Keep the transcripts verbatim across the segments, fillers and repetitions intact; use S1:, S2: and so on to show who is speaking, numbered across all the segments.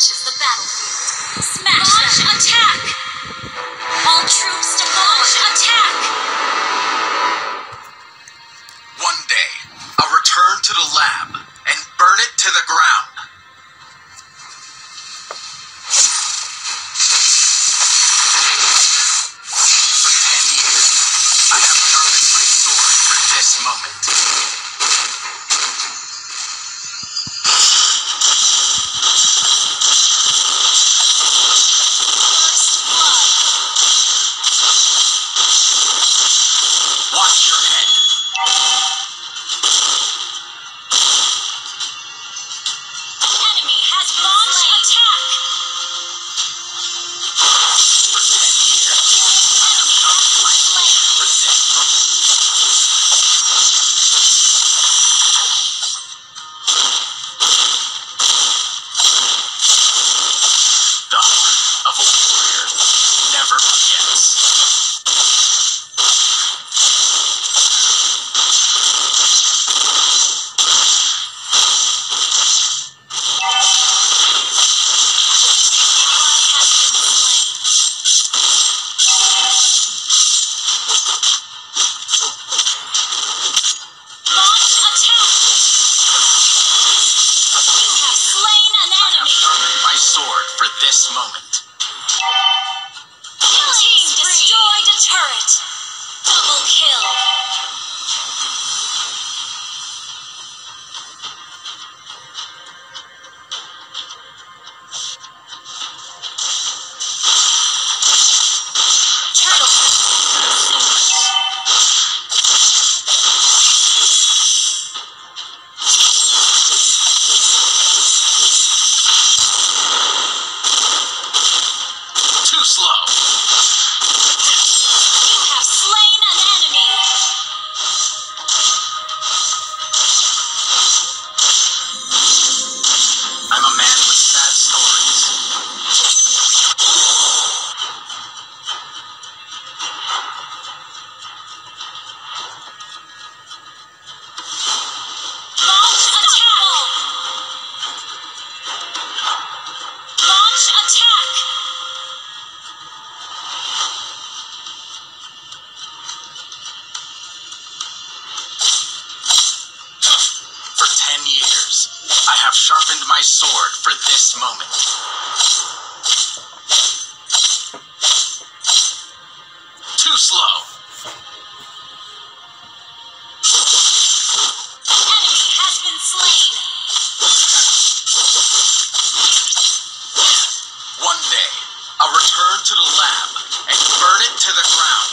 S1: reaches the battlefield. Smash Launch them. Attack! All troops to launch attack!
S2: One day, I'll return to the lab and burn it to the ground. For ten years, I have sharpened my sword for this moment. This moment.
S1: Your team destroyed a turret. Double kill.
S2: Too slow.
S1: You have slain an enemy.
S2: I'm a man with sad stories.
S1: Launch attack. Launch attack.
S2: For ten years, I have sharpened my sword for this moment. Too slow.
S1: Enemy has been slain.
S2: One day, I'll return to the lab and burn it to the ground.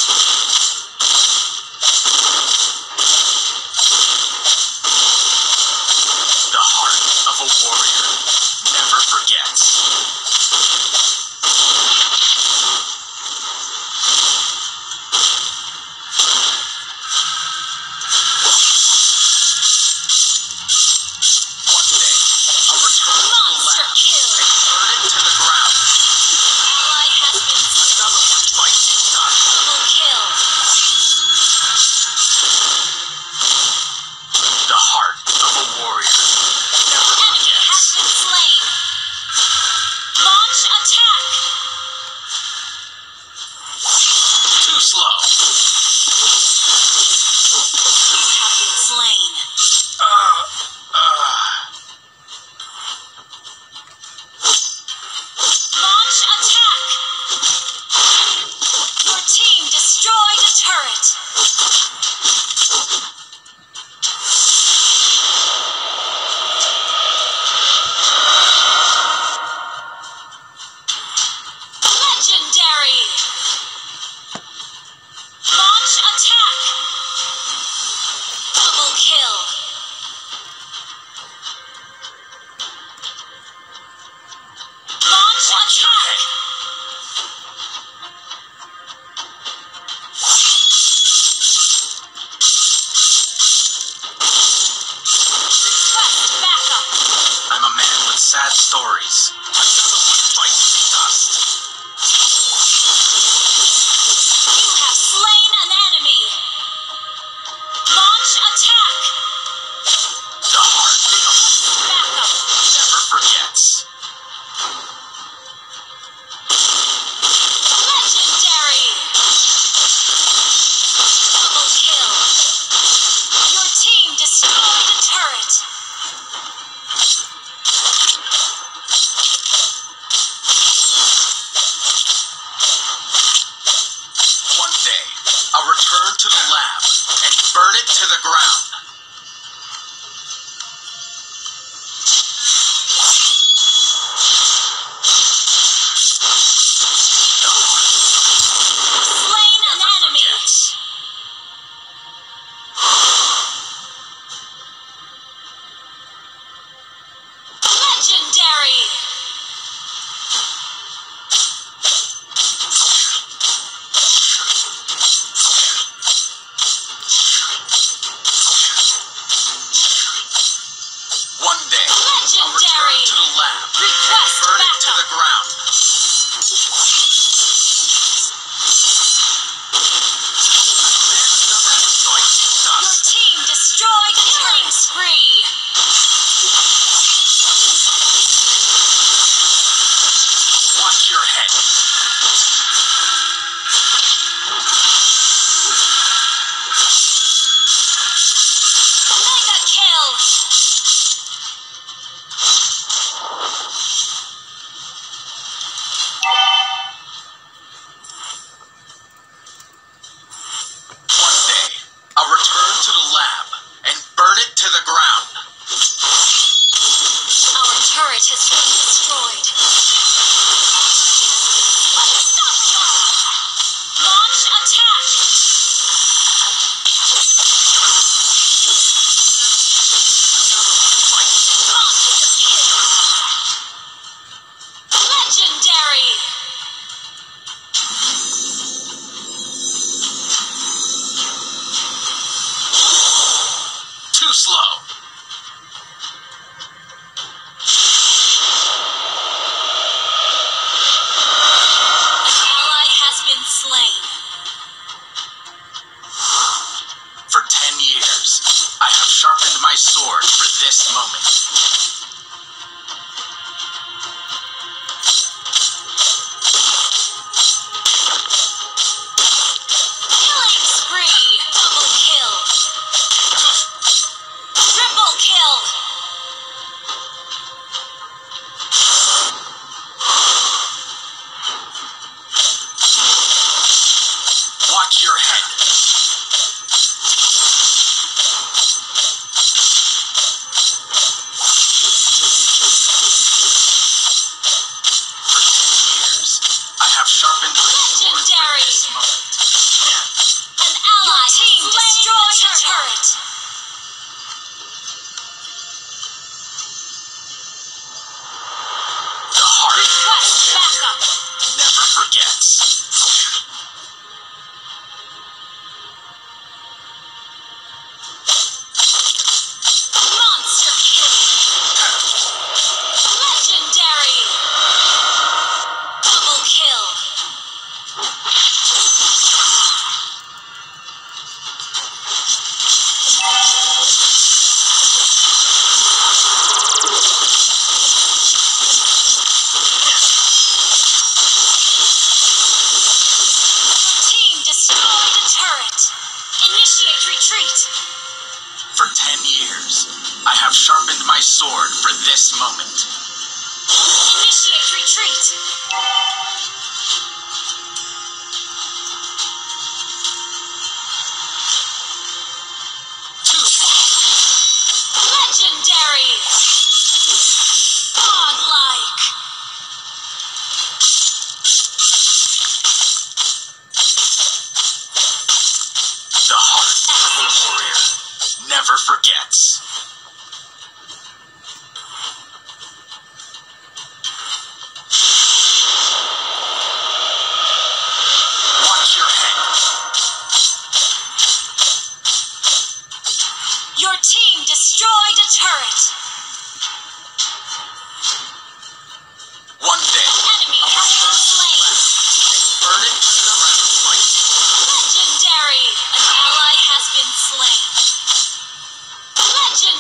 S2: The heart of a warrior never forgets. One day, I'll return to the
S1: Monster
S2: lab
S1: kill.
S2: and burn it to the ground.
S1: Ally has been
S2: Another one bites the dust.
S1: double kill.
S2: The heart of a warrior never
S1: Enemy has
S2: forgets.
S1: been slain. Launch attack.
S2: Too slow.
S1: You have been slain.
S2: Uh, uh.
S1: Launch attack. Your team destroyed a turret. Legendary. Launch attack. Double kill. Launch
S2: Watch your
S1: attack.
S2: head.
S1: Request backup.
S2: I'm a man with sad stories. Another one bites the dust.
S1: You have slain an enemy. Launch attack.
S2: The heart of a warrior
S1: Backup.
S2: never forgets. return to the lab and burn it to the ground.
S1: Slain an enemy. Legendary.
S2: One day, I'll return to the lab and
S1: Request
S2: burn it to the
S1: backup.
S2: ground.
S1: Your team destroyed a killing spree.
S2: Watch your head.
S1: Mega kill.
S2: One day, I'll return to the lab and burn it to the ground.
S1: Our turret has been destroyed. Unstoppable. Launch attack. Monster kill. Legendary.
S2: Too slow.
S1: An ally has been slain.
S2: For ten years, I have sharpened my sword for this moment.
S1: Killing spree. Double kill. Triple kill.
S2: Watch your head. For ten years, I have sharpened my sword for
S1: Legendary.
S2: this moment.
S1: An ally Your team destroyed a turret.
S2: The heart
S1: Request backup.
S2: never forgets.
S1: Monster kill. Legendary. Double kill. Your team destroyed a turret. Initiate retreat.
S2: For ten years, I have sharpened my sword for this moment.
S1: Initiate retreat.
S2: Too slow.
S1: Legendary. Godlike.
S2: The heart of a warrior never forgets. Watch your head.
S1: Your team destroyed a turret.
S2: One day,
S1: Enemy has been slain.
S2: burn it to the ground.
S1: Legendary. An ally has been slain. Legendary.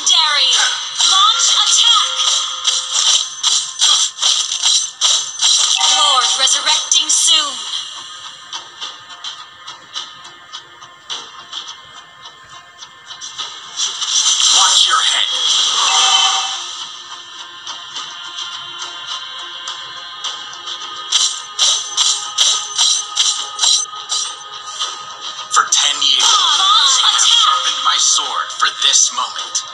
S2: sword for this moment.